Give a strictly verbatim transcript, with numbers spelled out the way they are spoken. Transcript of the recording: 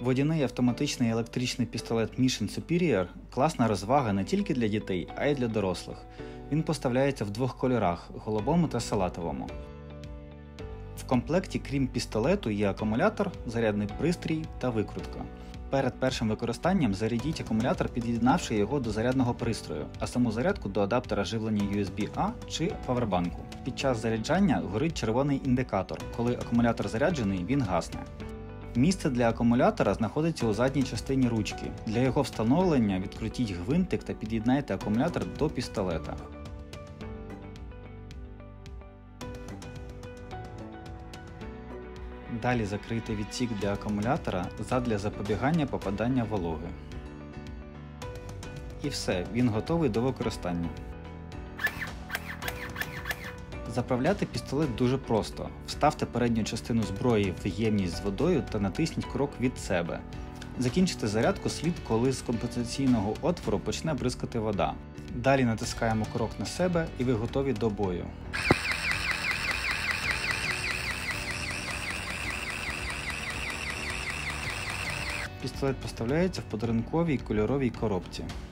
Водяний автоматичний електричний пістолет Mission Superior – класна розвага не тільки для дітей, а й для дорослих. Він поставляється в двох кольорах – голубому та салатовому. В комплекті, крім пістолету, є акумулятор, зарядний пристрій та викрутка. Перед першим використанням зарядіть акумулятор, під'єднавши його до зарядного пристрою, а саму зарядку до адаптера живлення ю ес бі-A чи павербанку. Під час заряджання горить червоний індикатор. Коли акумулятор заряджений, він гасне. Місце для акумулятора знаходиться у задній частині ручки. Для його встановлення відкрутіть гвинтик та під'єднайте акумулятор до пістолета. Далі закрийте відсік для акумулятора задля запобігання попадання вологи. І все, він готовий до використання. Заправляти пістолет дуже просто. Вставте передню частину зброї в ємність з водою та натисніть крок від себе. Закінчити зарядку слід, коли з компенсаційного отвору почне бризкати вода. Далі натискаємо крок на себе і ви готові до бою. Пістолет поставляється в подарунковій кольоровій коробці.